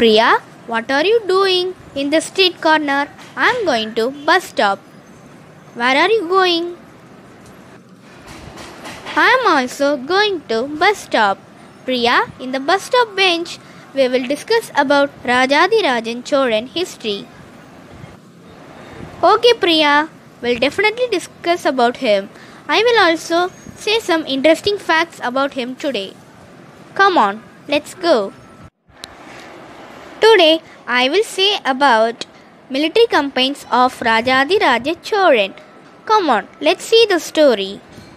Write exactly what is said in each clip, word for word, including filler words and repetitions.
Priya, what are you doing in the street corner? I'm going to bus stop. Where are you going? I'm also going to bus stop. Priya, in the bus stop bench, we will discuss about Rajadirajan Cholan history. Okay Priya, we'll definitely discuss about him. I will also say some interesting facts about him today. Come on, let's go. Today, I will say about military campaigns of Rajadiraja Cholan. Come on, let's see the story.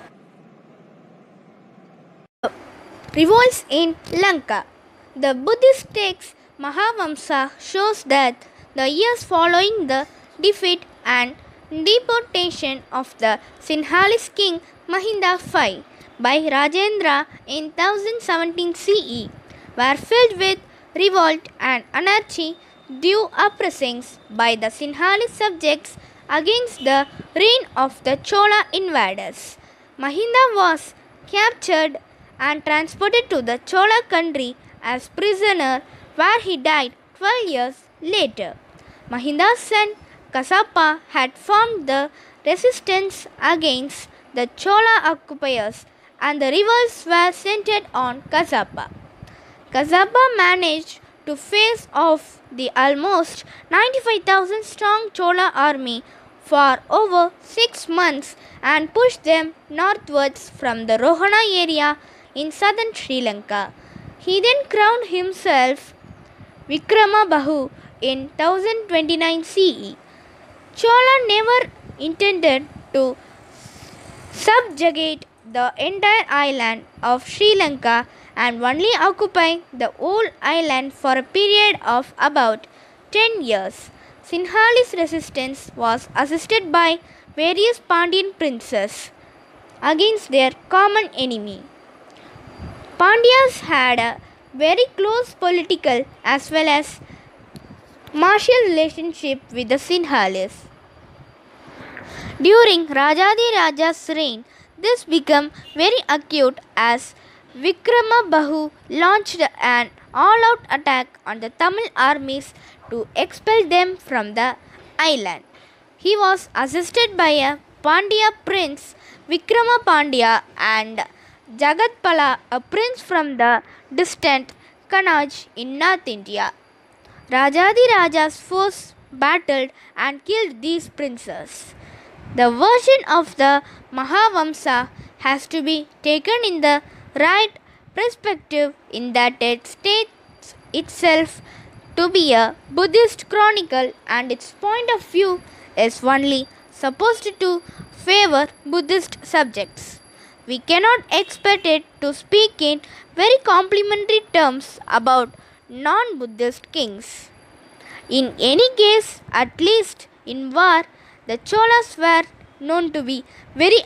Revolts in Lanka. The Buddhist text Mahavamsa shows that the years following the defeat and deportation of the Sinhalese king Mahinda the fifth by Rajendra in ten seventeen C E were filled with revolt and anarchy due uprisings by the Sinhalese subjects against the reign of the Chola invaders. Mahinda was captured and transported to the Chola country as prisoner, where he died twelve years later. Mahinda's son Kasapa had formed the resistance against the Chola occupiers, and the revolts were centered on Kasapa. Kasapa managed to face off the almost ninety-five thousand strong Chola army for over six months and pushed them northwards from the Rohana area in southern Sri Lanka. He then crowned himself Vikramabahu in ten twenty-nine C E. Chola never intended to subjugate the entire island of Sri Lanka and only occupy the whole island for a period of about ten years. Sinhalese resistance was assisted by various Pandyan princes against their common enemy. Pandyas had a very close political as well as martial relationship with the Sinhalese. During Rajadiraja's reign, this became very acute as Vikramabahu launched an all-out attack on the Tamil armies to expel them from the island. He was assisted by a Pandya prince, Vikrama Pandya, and Jagatpala, a prince from the distant Kannauj in North India. Rajadiraja's force battled and killed these princes. The version of the Mahavamsa has to be taken in the right perspective, in that it states itself to be a Buddhist chronicle and its point of view is only supposed to favor Buddhist subjects. We cannot expect it to speak in very complimentary terms about non-Buddhist kings. In any case, at least in war, the Cholas were known to be very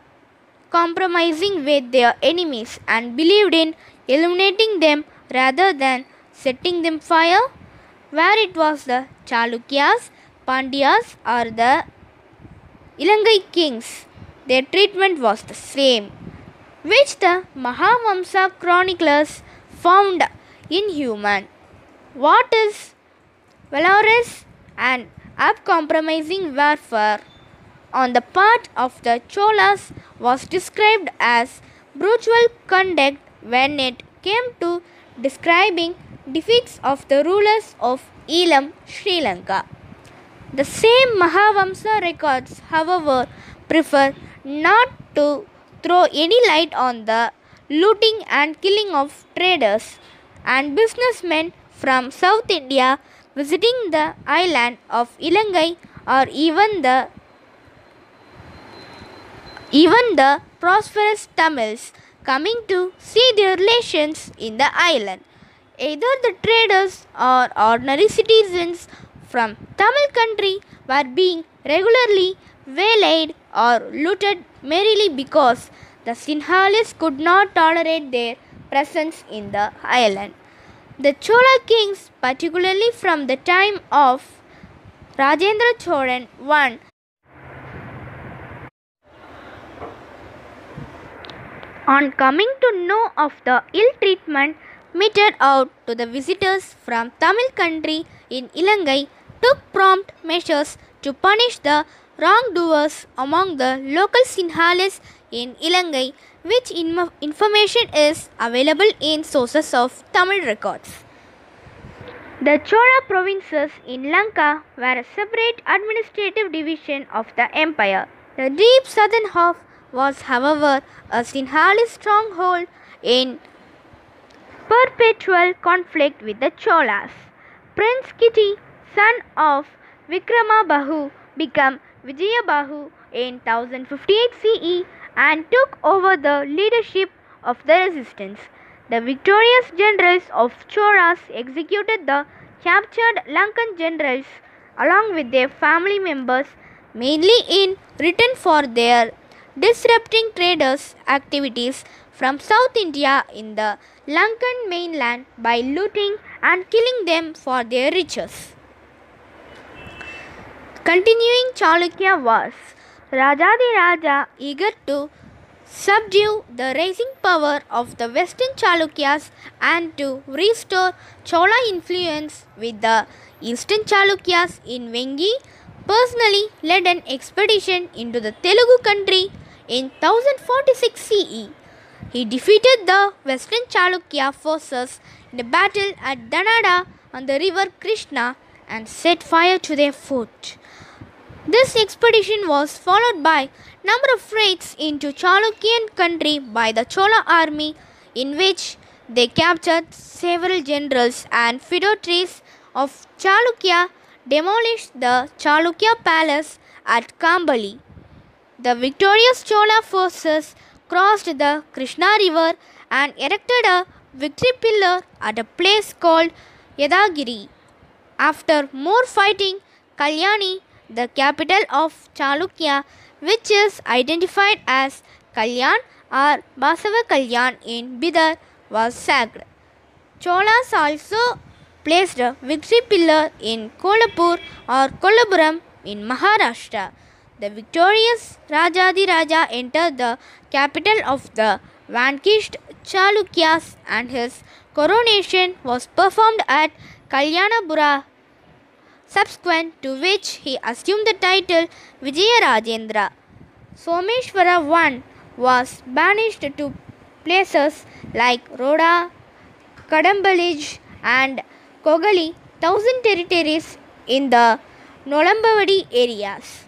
uncompromising with their enemies and believed in eliminating them rather than setting them fire. Where it was the Chalukyas, Pandyas or the Ilangai kings, their treatment was the same, which the Mahavamsa chroniclers found inhuman. What is valorous and uncompromising warfare on the part of the Cholas was described as brutal conduct when it came to describing defeats of the rulers of Elam, Sri Lanka. The same Mahavamsa records, however, prefer not to throw any light on the looting and killing of traders and businessmen from South India visiting the island of Ilangai, or even the even the prosperous Tamils coming to see their relations in the island. Either the traders or ordinary citizens from Tamil country were being regularly waylaid or looted merely because the Sinhalese could not tolerate their presence in the island. The Chola kings, particularly from the time of Rajendra Cholan I, on coming to know of the ill treatment meted out to the visitors from Tamil country in Ilangai took prompt measures to punish the wrongdoers among the local Sinhalese in Ilangai, which in- information is available in sources of Tamil records. The Chola provinces in Lanka were a separate administrative division of the empire. The deep southern half was, however, a Sinhalese stronghold in perpetual conflict with the Cholas. Prince Kitty, son of Vikramabahu, became Vijayabahu in ten fifty-eight C E and took over the leadership of the resistance. The victorious generals of Cholas executed the captured Lankan generals along with their family members, mainly in return for their disrupting traders' activities from South India in the Lankan mainland by looting and killing them for their riches. Continuing Chalukya wars, Rajadiraja, eager to subdue the rising power of the western Chalukyas and to restore Chola influence with the eastern Chalukyas in Vengi, personally led an expedition into the Telugu country in ten forty-six C E. He defeated the western Chalukya forces in a battle at Danada on the river Krishna and set fire to their fort. This expedition was followed by number of raids into Chalukyan country by the Chola army, in which they captured several generals and feudatories of Chalukya, demolished the Chalukya palace at Kambali. The victorious Chola forces crossed the Krishna river and erected a victory pillar at a place called Yadagiri. After more fighting, Kalyani, the capital of Chalukya, which is identified as Kalyan or Basava Kalyan in Bidar, was sacked. Cholas also placed a victory pillar in Kolhapur or Kolhapuram in Maharashtra. The victorious Rajadiraja entered the capital of the vanquished Chalukyas and his coronation was performed at Kalyanapura, subsequent to which he assumed the title Vijayarajendra. Someshwara I was banished to places like Roda, Kadambalij and Kogali, thousand territories in the Nolambavadi areas.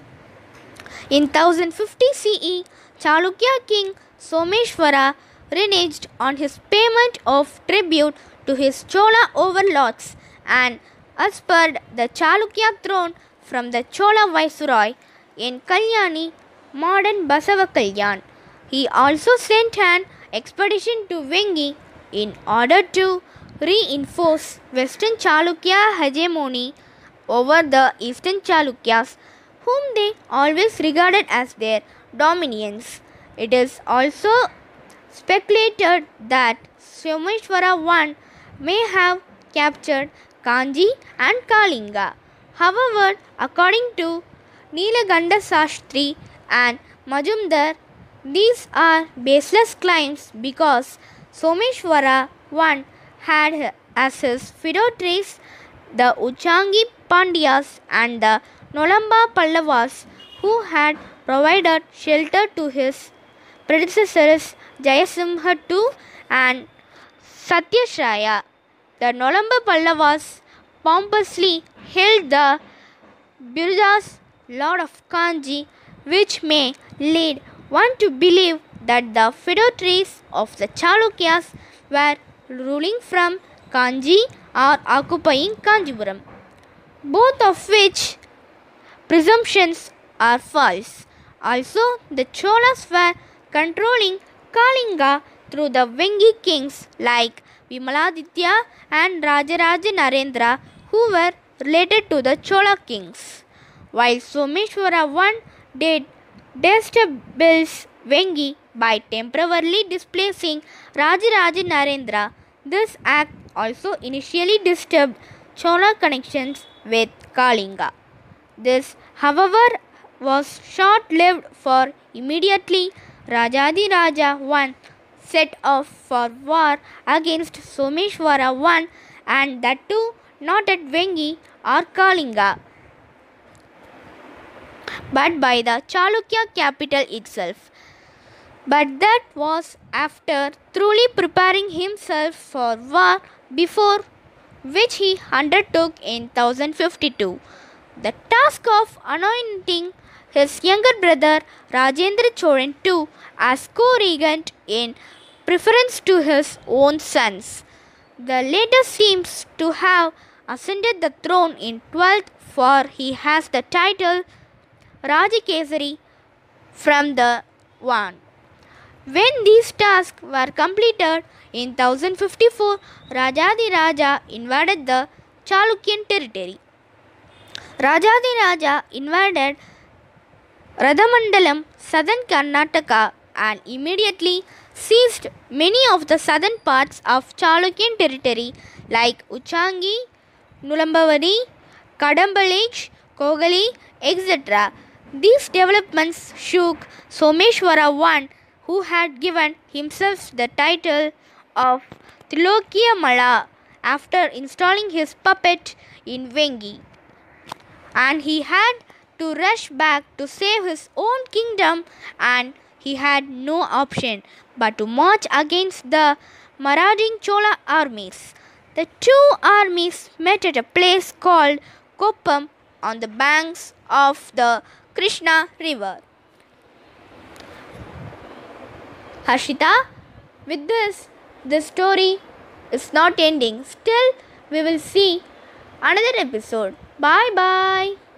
In ten fifty C E, Chalukya king Someshwara reneged on his payment of tribute to his Chola overlords and usurped the Chalukya throne from the Chola viceroy in Kalyani, modern Basava Kalyan. He also sent an expedition to Vengi in order to reinforce Western Chalukya hegemony over the Eastern Chalukyas, whom they always regarded as their dominions. It is also speculated that Someshwara I may have captured Kanji and Kalinga. However, according to Nilaganda Sastri and Majumdar, these are baseless claims because Someshwara I had as his feudatories the Uchangi Pandyas and the Nolamba Pallavas, who had provided shelter to his predecessors Jayasimha the Second and Satyashraya. The Nolamba Pallavas pompously held the Birudas Lord of Kanji, which may lead one to believe that the feudatories of the Chalukyas were ruling from Kanji or occupying Kanjipuram, both of which presumptions are false. Also, the Cholas were controlling Kalinga through the Vengi kings like Vimaladitya and Rajaraja Narendra, who were related to the Chola kings. While Someshwara I did destabilize Vengi by temporarily displacing Rajaraja Narendra, this act also initially disturbed Chola connections with Kalinga. This, however, was short-lived, for immediately Rajadiraja I set off for war against Someshwara I, and that too not at Vengi or Kalinga, but by the Chalukya capital itself. But that was after truly preparing himself for war, before which he undertook in one thousand fifty-two the task of anointing his younger brother Rajendra Cholan too as co-regent in preference to his own sons. The latter seems to have ascended the throne in twelfth, for he has the title Rajakesari from the one. When these tasks were completed in one thousand fifty-four, Rajadiraja invaded the Chalukyan territory. Rajadiraja invaded Radhamandalam, southern Karnataka, and immediately seized many of the southern parts of Chalukyan territory like Uchangi, Nulambavadi, Kadambalej, Kogali, et cetera. These developments shook Someshwara I, who had given himself the title of Tilokya Mala after installing his puppet in Vengi, and he had to rush back to save his own kingdom, and he had no option but to march against the marauding Chola armies. The two armies met at a place called Koppam on the banks of the Krishna river. Harshita, with this, the story is not ending. Still, we will see another episode. Bye bye.